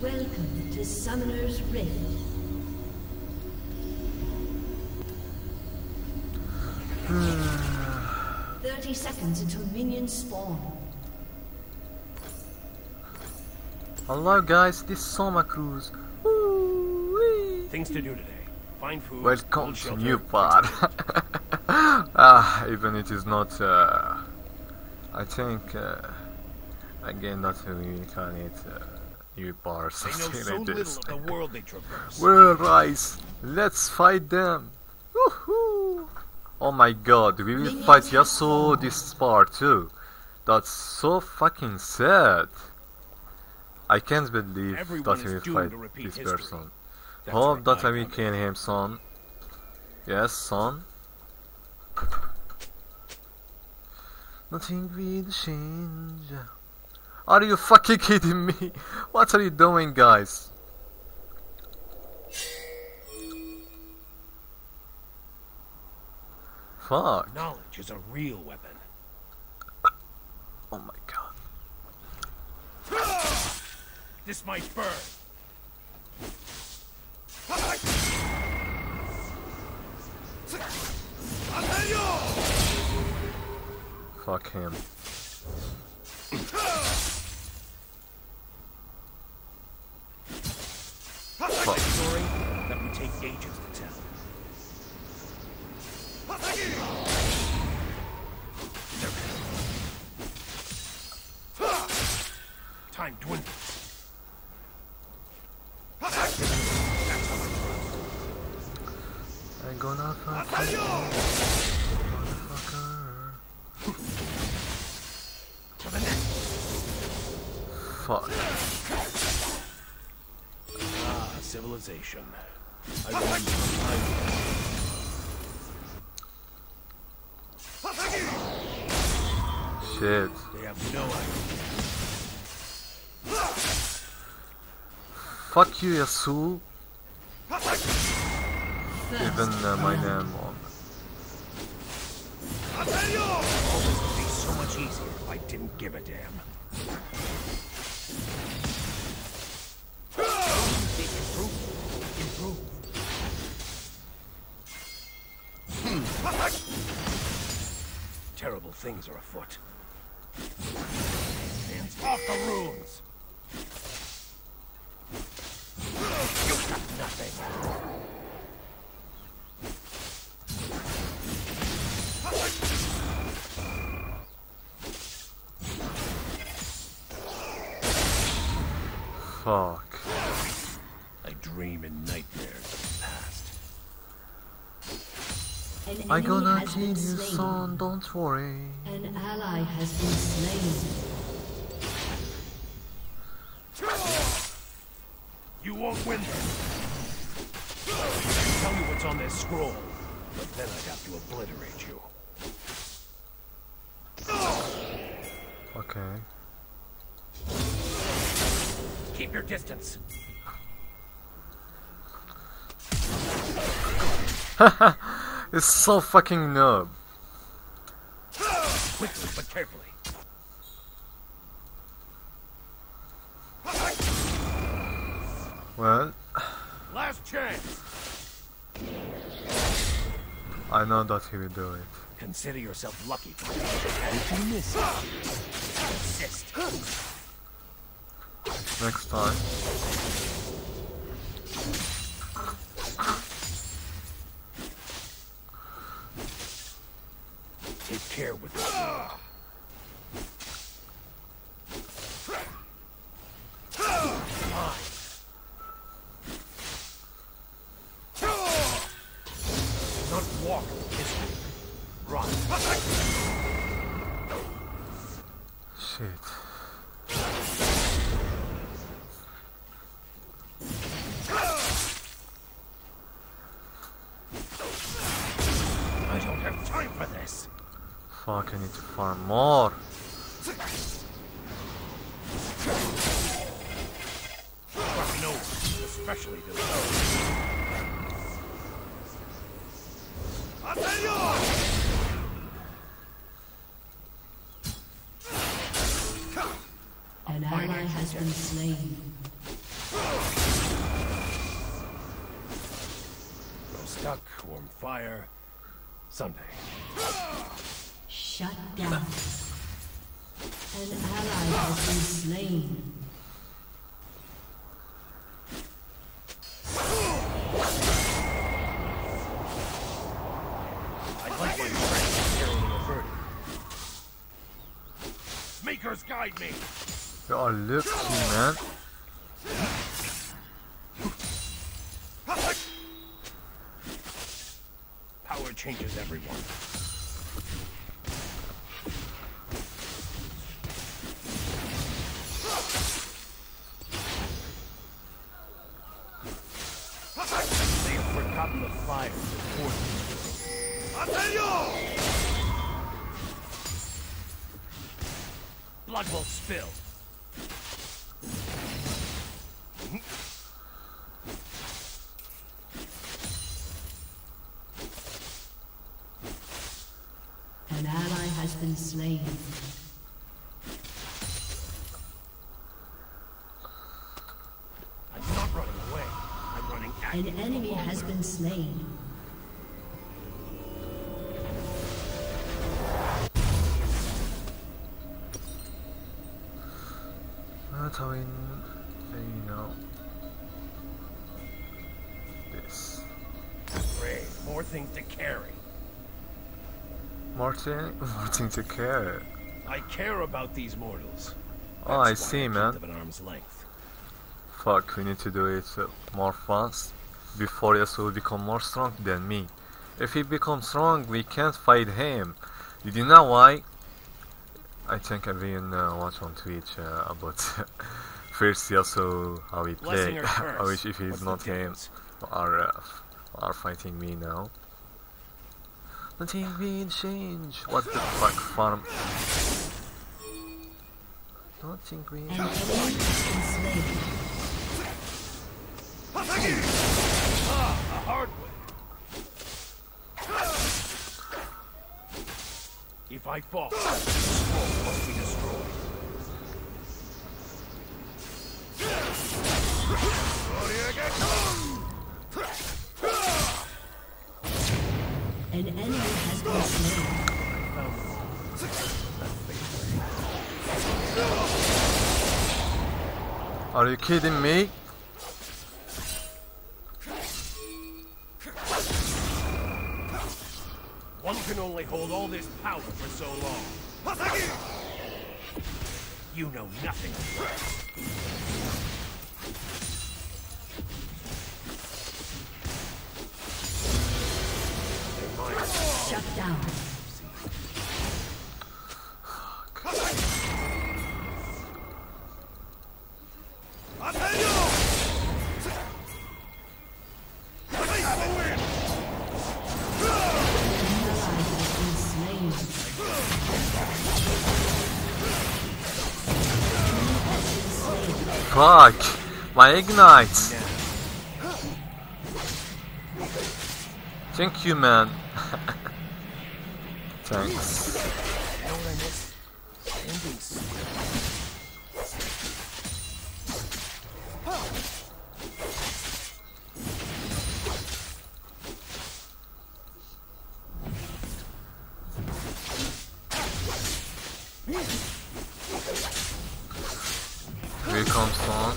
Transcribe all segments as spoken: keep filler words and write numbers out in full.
Welcome to Summoner's Rift. Thirty seconds until minions spawn. Hello guys, this is Soma Cruz. Things to do today. Find food. Welcome to new part. Ah, even it is not. Uh, I think uh, again not really can it uh, new part. They know so like this. little of the world they traverse. We're RYZE. Let's fight them. Woohoo! Oh my God, we will fight Yasuo this part too. That's so fucking sad. I can't believe Everyone that we will is doomed fight to repeat this history. person. That's Hope right, that I I will found kill him, son. Yes, son. Nothing will change. Are you fucking kidding me? What are you doing, guys? Fuck. Knowledge is a real weapon. Oh my God. This might burn. Fuck him. Fuck. A story that would take ages to tell. Time dwindles. That's how I trust. I'm gonna fuck you, motherfucker. To the next. Fuck. Ah, civilization. I remember the time. Shit. They have no idea. Fuck you, Yasuo. Even uh, my name on. All this would be so much easier if I didn't give a damn. Improve. Improve. Terrible things are afoot. Hands off the runes! You got nothing. Fuck. I dream in nightmares of the past. An I'm enemy gonna has kill been you, slain. son, don't worry. An ally has been slain. You won't win this. I can tell you what's on this scroll, but then I'd have to obliterate you. Okay. Keep your distance. It's so fucking noob. Quickly but carefully. Well, Last chance. I know that he will do it. Consider yourself lucky. If you miss it, insist. Next time. Take care with it. Not walk this way. Run. Shit. I don't have time for this. Fuck, I need to farm more. Fucking over, especially this. An ally has been slain. Well stuck, warm fire. Someday. Shut down. An ally has been slain. I'd like my strength carrying averted. Makers guide me. You are lucky, man. Power changes everyone. They have forgotten the fire before them. Blood will spill. An ally has been slain. I'm not running away. I'm running at An you enemy no has longer. been slain. Not how in, you know, this. Great. More things to carry. Martin, Martin to care. I care about these mortals. Oh, I That's why see, keep man. them at arm's length. Fuck, we need to do it uh, more fast before Yasuo will become more strong than me. If he becomes strong, we can't fight him. Did you know why? I think I've been uh, watch on Twitch uh, about first Yasuo, how he Blessing play. or curse? I wish if he's What's the not him, difference? are uh, are fighting me now. Nothing will change. What the fuck, farm? Nothing will An enemy has been slain. Ah, a hard way. If I fall, the scroll must be destroyed. An enemy has been slain. Are you kidding me? One can only hold all this power for so long. You know nothing of RYZE. Shut down. Fuck! My ignite! Thank you, man. Thanks. You know what I miss? Ending still. Here comes on.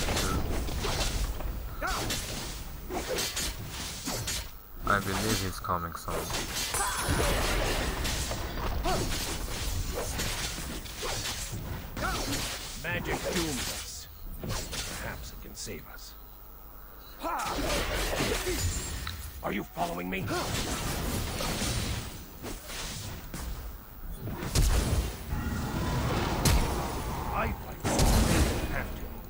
I believe he's coming soon. Magic dooms us. Perhaps it can save us. Are you following me? I fight for you have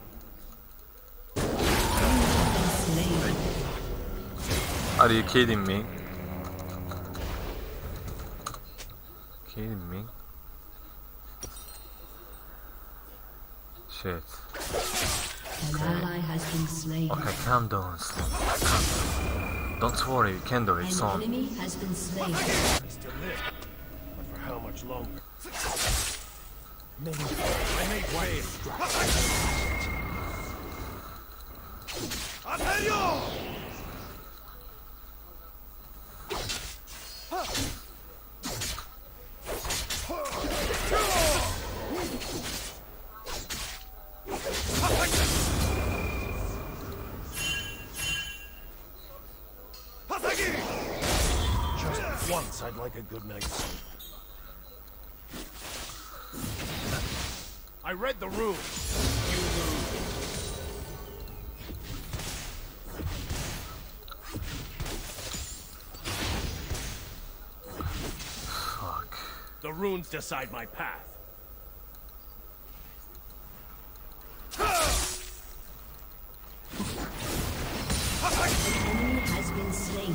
to. Are you kidding me? Kidding me? Shit. An ally has been slain. Okay, calm down, Slim. Calm down. Don't worry, you can do it, An son. enemy has been slain. I still live. But for how much longer? Maybe I made way. Guess I'd like a good night's sleep. I read the room. You lose. Fuck. The runes decide my path. An enemy has been slain.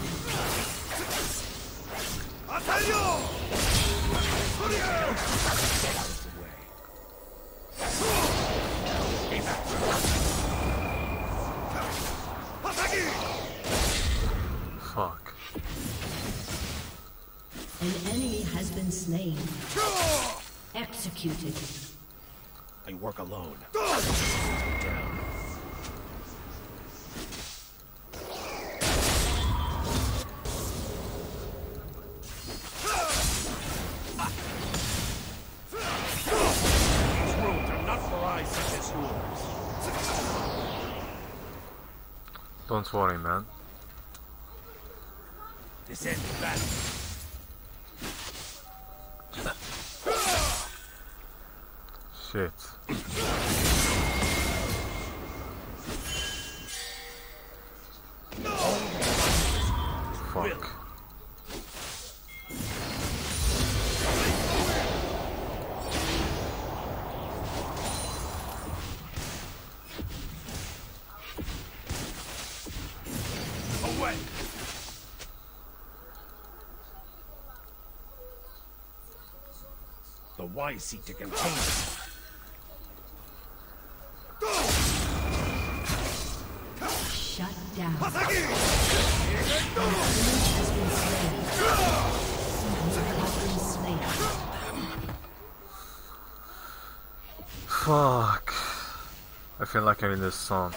Fuck. An enemy has been slain. Executed. I work alone. Down. These rules are not for eyes such as yours. Don't worry, man. This ends battle. Shit. Fuck. Away! The wise seek to contain it. Shut down. An enemy has been slain. You have been slain. Fuck. I feel like I'm in this song.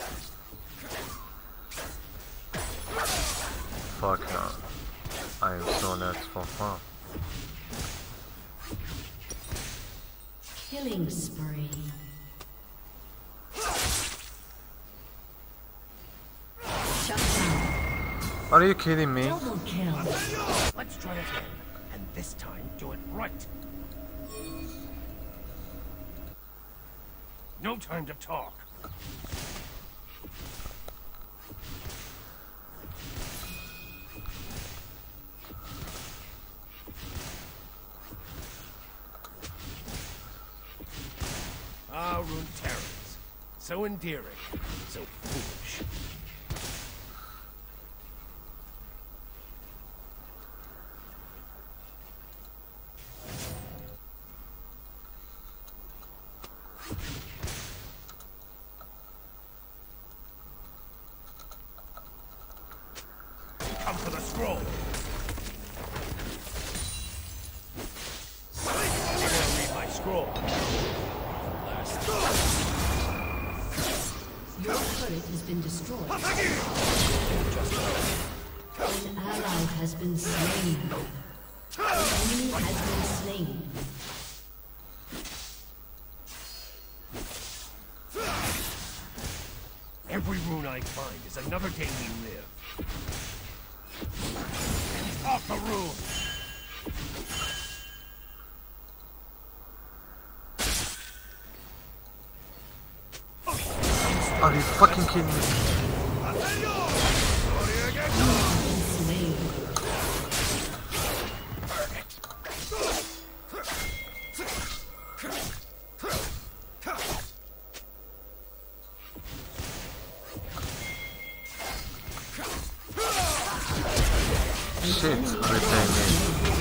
Fuck no. I am so net for fun. Killing spree. Shut down. Are you kidding me? Double kill. Let's try again, and this time do it right. No time to talk. Ah, Rune Terrans. So endearing, so foolish. Come for the scroll. I'm gonna read my scroll. Last. Your turret has been destroyed. An ally has been slain. An enemy has been slain. Every rune I find is another day we live. Off the rune! Are you fucking kidding me? Slain. Shit, replaying me.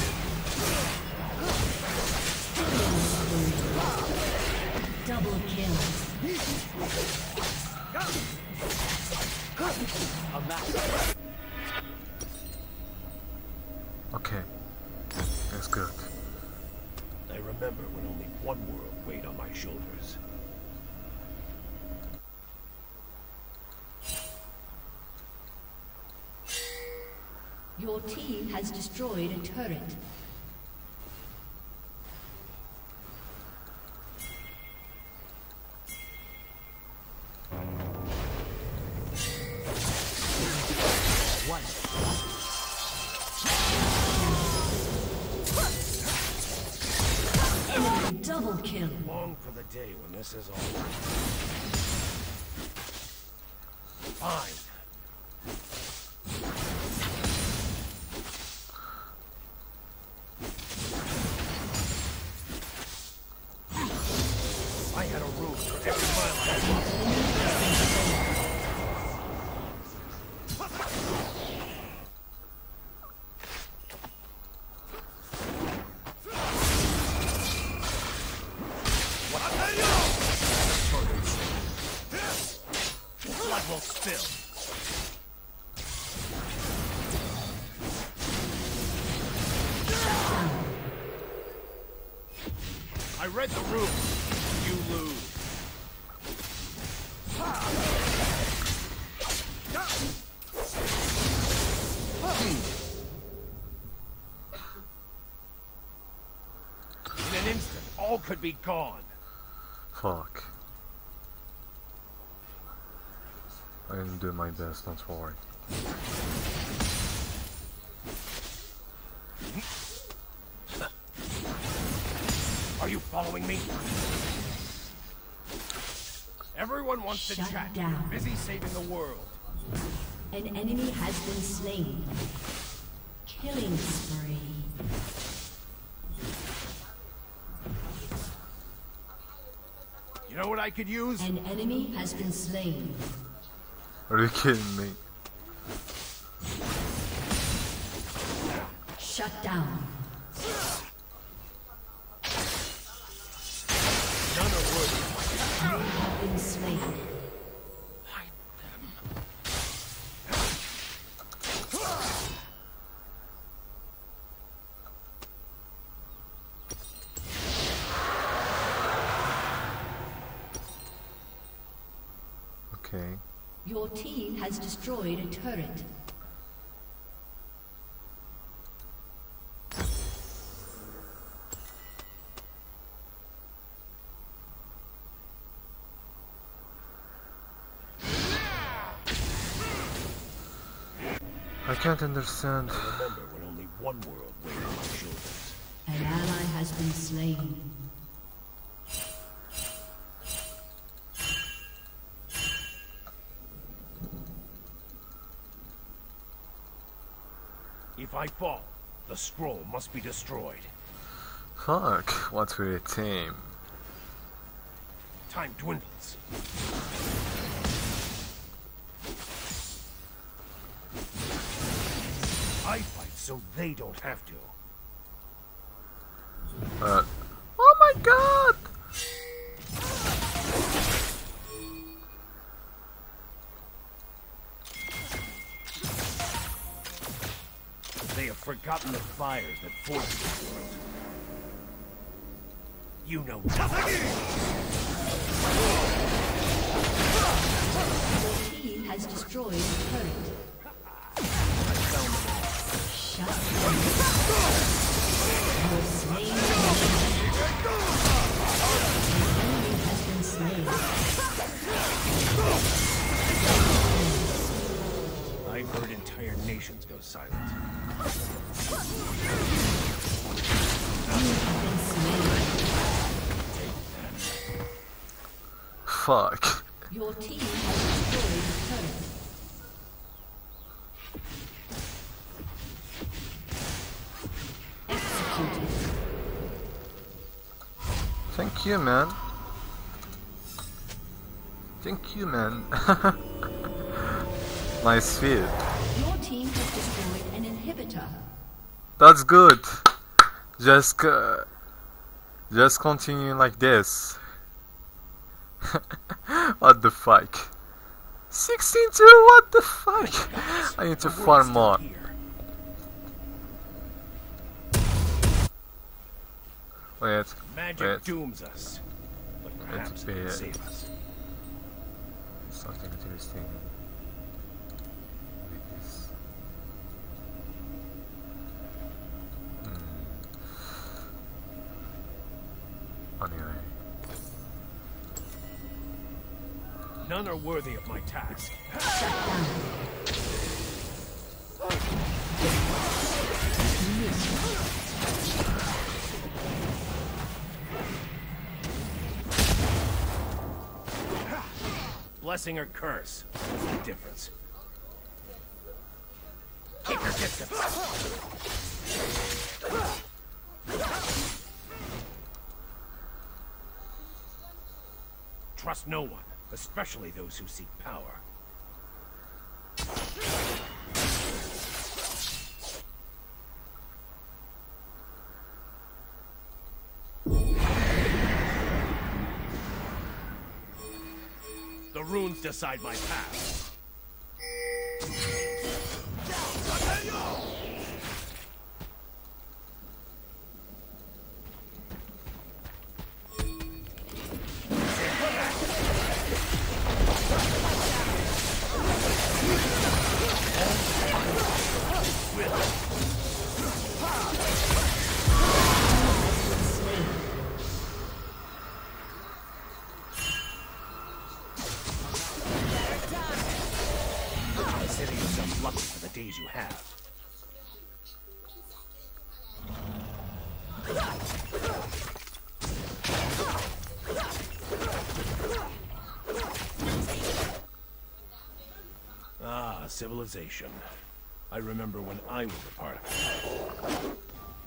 Double kill. Okay, that's good. I remember when only one world weighed on my shoulders. Your team has destroyed a turret. day when this is all fine. I had a rule for every mile I walked. Blood will spill. I read the rules. You lose. In an instant, all could be gone. Fuck. I didn't do my best, don't worry. Are you following me? Everyone wants to Shut chat. down. Busy saving the world. An enemy has been slain. Killing spree. You know what I could use? An enemy has been slain. Are you kidding me? Shut down. None are worthy. You have been slain. Hide them. Okay. Your team has destroyed a turret. I can't understand. I remember when only one world weighed on my shoulders. An ally has been slain. If I fall, the scroll must be destroyed. Fuck, what we're a team. Time dwindles. I fight so they don't have to. Uh, oh my god! They have forgotten the fires that forged this world. You know nothing! Your team has destroyed a turret. Shut down. You are slain. An enemy has been slain. I've heard entire nations go silent. You have been slain. Fuck. Your team has destroyed a turret. Executed. Thank you, man. Thank you, man. Nice feed. Your team has destroyed an inhibitor. That's good. Just, uh, just continue like this. What the fuck? sixteen two, what the fuck? I need to farm more. Wait, Magic wait. dooms us, but perhaps it be can it. save us. Something interesting. With this. Hmm. Anyway. None are worthy of my task. Blessing or curse? What's the difference? Keep your distance. Trust no one, especially those who seek power. The runes decide my path. Consider yourself lucky for the days you have. Ah, civilization. I remember when I was a part of it.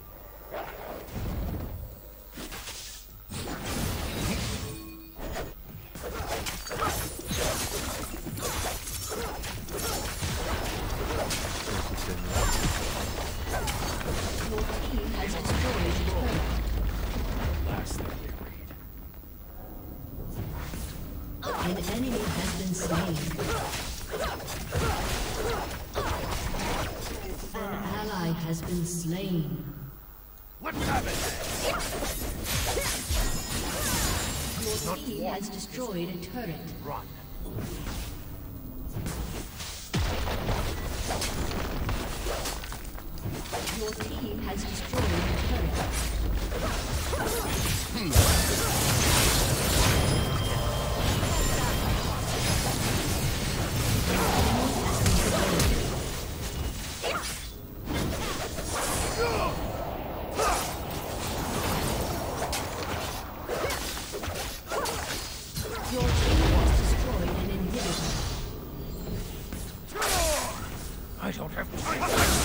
Your team has destroyed the turret. Last thing they read. An enemy has been slain. An ally has been slain. Let's have it! Your team has destroyed a turret. Run. Your team has destroyed a turret. Your team has destroyed an inhibitor. I don't have time.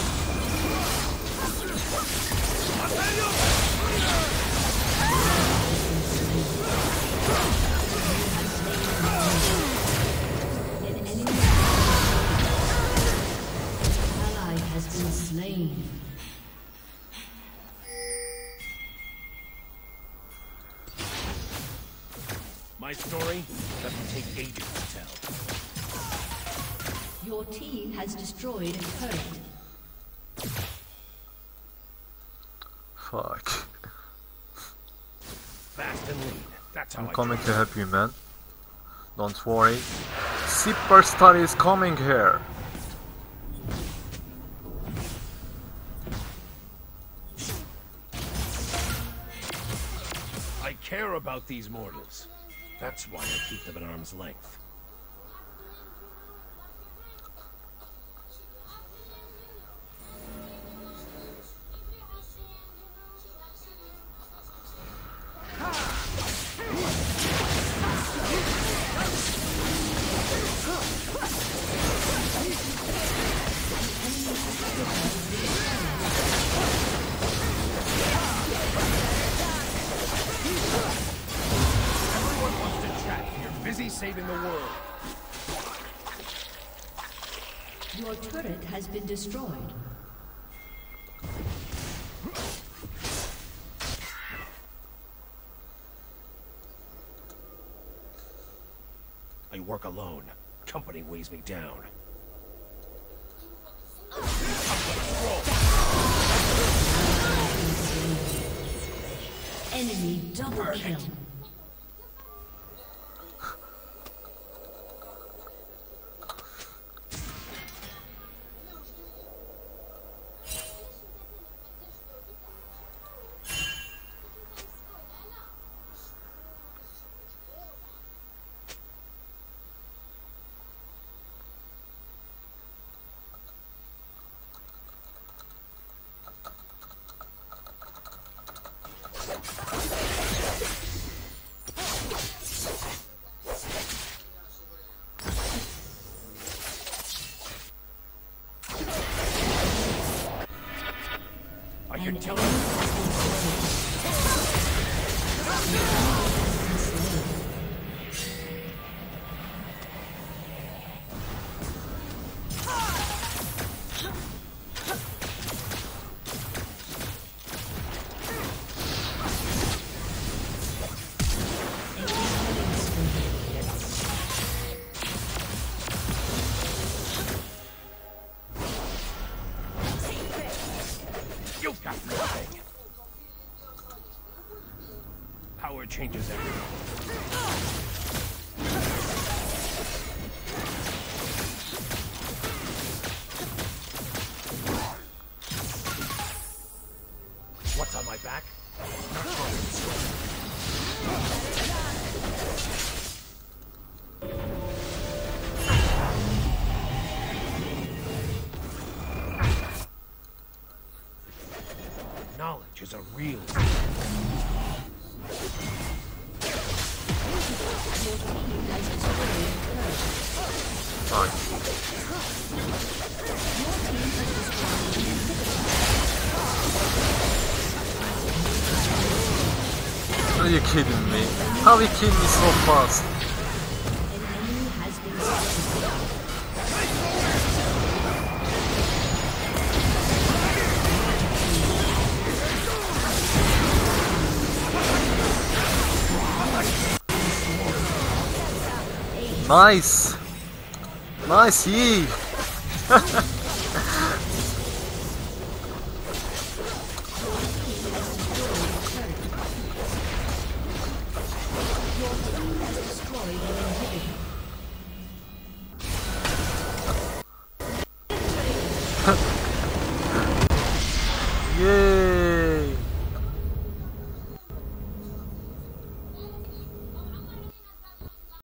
An enemy ally has been slain. My story doesn't take ages to tell. Your team has destroyed a turret. Fuck. Fast and lean. That's how I'm I coming do to help you, man. Don't worry. Superstar is coming here. I care about these mortals. That's why I keep them at arm's length. Everyone wants to chat. You're busy saving the world. Your turret has been destroyed. I work alone. Company weighs me down. Enemy double kill. you're An telling enemy me. has been slain. An enemy has been slain. You got nothing. Power changes everything. What's on my back? Not Knowledge is a real. Are you kidding me? How you kill me so fast? An enemy has been slain. Nice! Nice E!